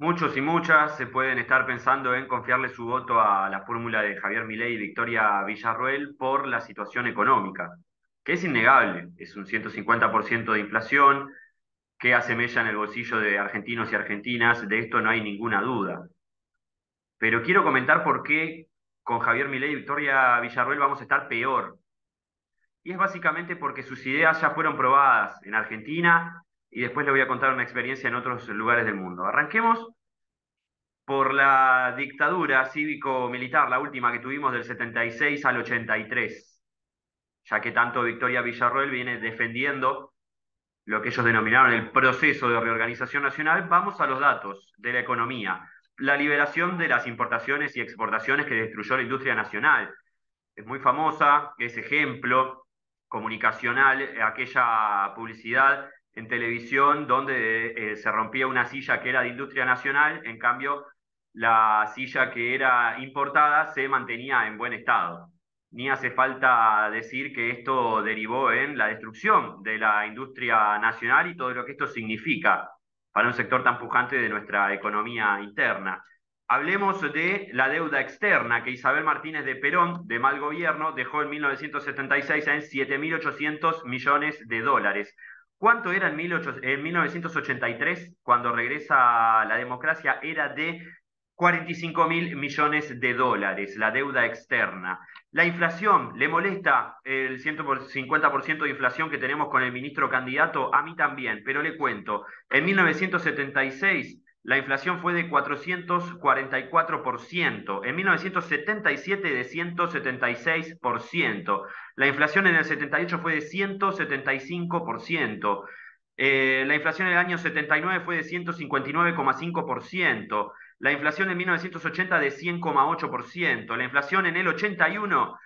Muchos y muchas se pueden estar pensando en confiarle su voto a la fórmula de Javier Milei y Victoria Villarroel por la situación económica, que es innegable. Es un 150% de inflación que hace mella en el bolsillo de argentinos y argentinas, de esto no hay ninguna duda. Pero quiero comentar por qué con Javier Milei y Victoria Villarroel vamos a estar peor. Y es básicamente porque sus ideas ya fueron probadas en Argentina y después le voy a contar una experiencia en otros lugares del mundo. Arranquemos por la dictadura cívico-militar, la última que tuvimos del 76 al 83, ya que tanto Victoria Villarroel viene defendiendo lo que ellos denominaron el proceso de reorganización nacional. Vamos a los datos de la economía. La liberación de las importaciones y exportaciones que destruyó la industria nacional. Es muy famosa, es ejemplo comunicacional, aquella publicidad en televisión donde se rompía una silla que era de industria nacional, en cambio la silla que era importada se mantenía en buen estado. Ni hace falta decir que esto derivó en la destrucción de la industria nacional y todo lo que esto significa para un sector tan pujante de nuestra economía interna. Hablemos de la deuda externa que Isabel Martínez de Perón, de mal gobierno, dejó en 1976 en 7.800 millones de dólares. ¿Cuánto era en 1983, cuando regresa la democracia? Era de 45.000 millones de dólares, la deuda externa. La inflación, ¿le molesta el 150% de inflación que tenemos con el ministro candidato? A mí también, pero le cuento. En 1976 la inflación fue de 444%, en 1977 de 176%, la inflación en el 78 fue de 175%, la inflación en el año 79 fue de 159,5%, la inflación en 1980 de 100,8%, la inflación en el 81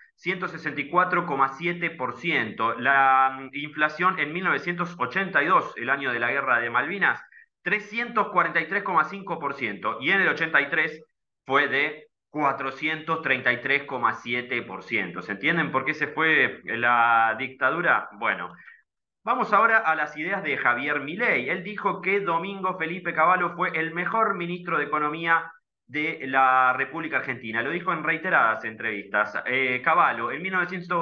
164,7%. La inflación en 1982, el año de la guerra de Malvinas, 343,5%. Y en el 83 fue de 433,7%. ¿Se entienden por qué se fue la dictadura? Bueno, vamos ahora a las ideas de Javier Milei. Él dijo que Domingo Felipe Cavallo fue el mejor ministro de Economía de la República Argentina. Lo dijo en reiteradas entrevistas. Cavallo, en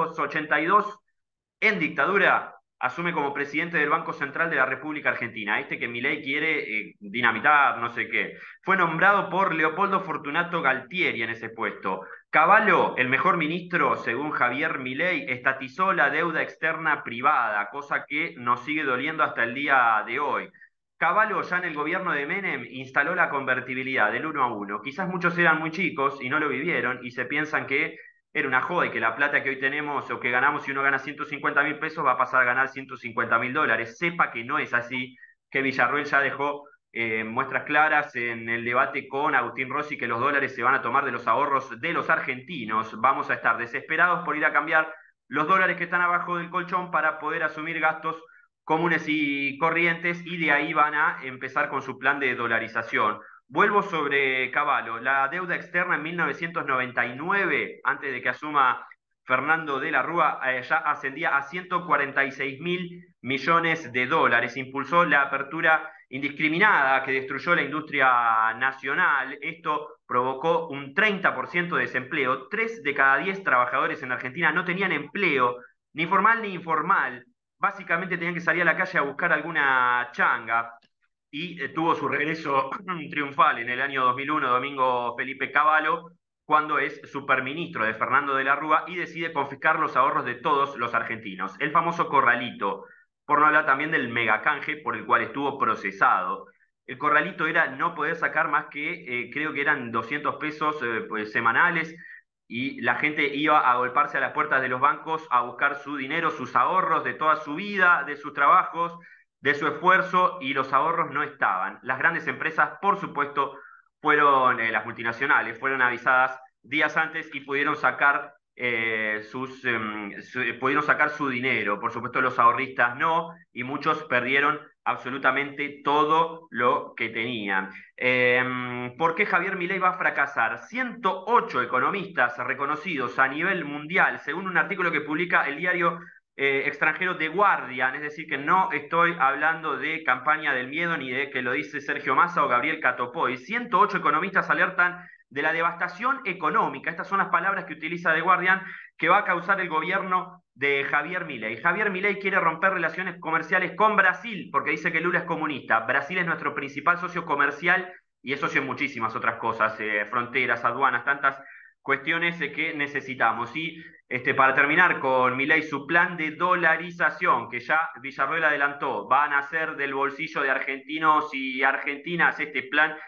1982, en dictadura, asume como presidente del Banco Central de la República Argentina, este que Milei quiere dinamitar, no sé qué. Fue nombrado por Leopoldo Fortunato Galtieri en ese puesto. Cavallo, el mejor ministro, según Javier Milei, estatizó la deuda externa privada, cosa que nos sigue doliendo hasta el día de hoy. Cavallo, ya en el gobierno de Menem, instaló la convertibilidad del 1 a 1. Quizás muchos eran muy chicos y no lo vivieron y se piensan que era una joda y que la plata que hoy tenemos o que ganamos, si uno gana 150.000 pesos, va a pasar a ganar 150.000 dólares. Sepa que no es así, que Villarroel ya dejó muestras claras en el debate con Agustín Rossi que los dólares se van a tomar de los ahorros de los argentinos. Vamos a estar desesperados por ir a cambiar los dólares que están abajo del colchón para poder asumir gastos comunes y corrientes, y de ahí van a empezar con su plan de dolarización. Vuelvo sobre Cavallo. La deuda externa en 1999, antes de que asuma Fernando de la Rúa, ya ascendía a 146.000 millones de dólares. Impulsó la apertura indiscriminada que destruyó la industria nacional. Esto provocó un 30% de desempleo. 3 de cada 10 trabajadores en Argentina no tenían empleo, ni formal ni informal. Básicamente tenían que salir a la calle a buscar alguna changa, y tuvo su regreso triunfal en el año 2001, Domingo Felipe Cavallo, cuando es superministro de Fernando de la Rúa y decide confiscar los ahorros de todos los argentinos. El famoso corralito, por no hablar también del megacanje por el cual estuvo procesado. El corralito era no poder sacar más que, creo que eran 200 pesos pues, semanales, y la gente iba a golparse a las puertas de los bancos a buscar su dinero, sus ahorros de toda su vida, de sus trabajos, de su esfuerzo, y los ahorros no estaban. Las grandes empresas, por supuesto, fueron, las multinacionales, fueron avisadas días antes y pudieron sacar, pudieron sacar su dinero. Por supuesto, los ahorristas no, y muchos perdieron absolutamente todo lo que tenían. ¿Por qué Javier Milei va a fracasar? 108 economistas reconocidos a nivel mundial, según un artículo que publica el diario extranjero de Guardian, es decir, que no estoy hablando de campaña del miedo ni de que lo dice Sergio Massa o Gabriel Catopoy. 108 economistas alertan de la devastación económica, estas son las palabras que utiliza The Guardian, que va a causar el gobierno de Javier Milei. Javier Milei quiere romper relaciones comerciales con Brasil, porque dice que Lula es comunista. Brasil es nuestro principal socio comercial y es socio en muchísimas otras cosas, fronteras, aduanas, tantas cuestiones que necesitamos. Y para terminar con Milei, su plan de dolarización, que ya Villarroel adelantó, van a ser del bolsillo de argentinos y argentinas. Este plan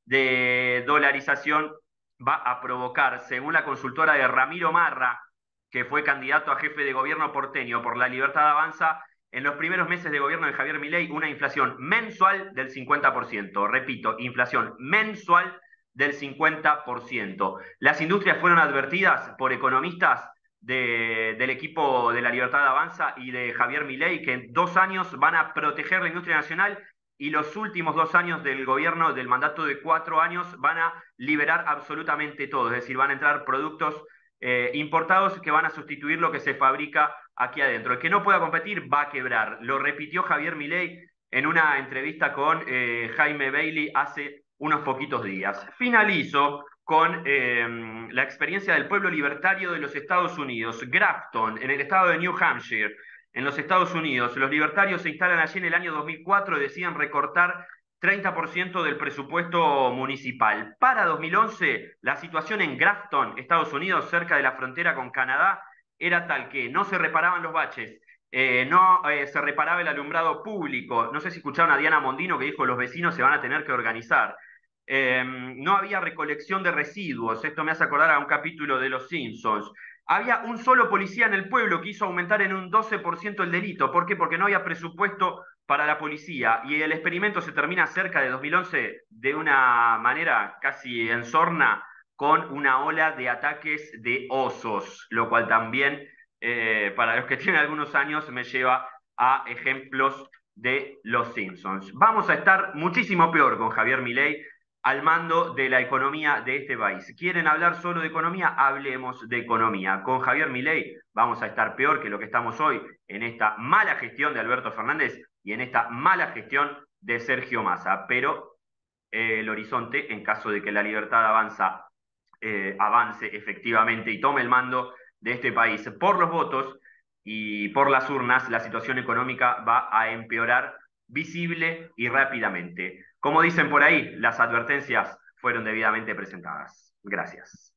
de dolarización va a provocar, según la consultora de Ramiro Marra, que fue candidato a jefe de gobierno porteño por La Libertad Avanza, en los primeros meses de gobierno de Javier Milei, una inflación mensual del 50%. Repito, inflación mensual del 50%. Las industrias fueron advertidas por economistas del equipo de La Libertad Avanza y de Javier Milei que en 2 años van a proteger la industria nacional y los últimos 2 años del gobierno, del mandato de 4 años, van a liberar absolutamente todo. Es decir, van a entrar productos importados que van a sustituir lo que se fabrica aquí adentro. El que no pueda competir va a quebrar. Lo repitió Javier Milei en una entrevista con Jaime Bailey hace unos poquitos días. Finalizo con la experiencia del pueblo libertario de los Estados Unidos, Grafton, en el estado de New Hampshire, en los Estados Unidos. Los libertarios se instalan allí en el año 2004 y deciden recortar 30% del presupuesto municipal. Para 2011, la situación en Grafton, Estados Unidos, cerca de la frontera con Canadá, era tal que no se reparaban los baches, no se reparaba el alumbrado público. No sé si escucharon a Diana Mondino que dijo los vecinos se van a tener que organizar. No había recolección de residuos. Esto me hace acordar a un capítulo de Los Simpsons. Había un solo policía en el pueblo que hizo aumentar en un 12% el delito. ¿Por qué? Porque no había presupuesto para la policía. Y el experimento se termina cerca de 2011 de una manera casi en sorna con una ola de ataques de osos, lo cual también, para los que tienen algunos años, me lleva a ejemplos de Los Simpsons. Vamos a estar muchísimo peor con Javier Milei al mando de la economía de este país. ¿Quieren hablar solo de economía? Hablemos de economía. Con Javier Milei vamos a estar peor que lo que estamos hoy en esta mala gestión de Alberto Fernández y en esta mala gestión de Sergio Massa. Pero el horizonte, en caso de que la libertad avance efectivamente y tome el mando de este país por los votos y por las urnas, la situación económica va a empeorar visible y rápidamente. Como dicen por ahí, las advertencias fueron debidamente presentadas. Gracias.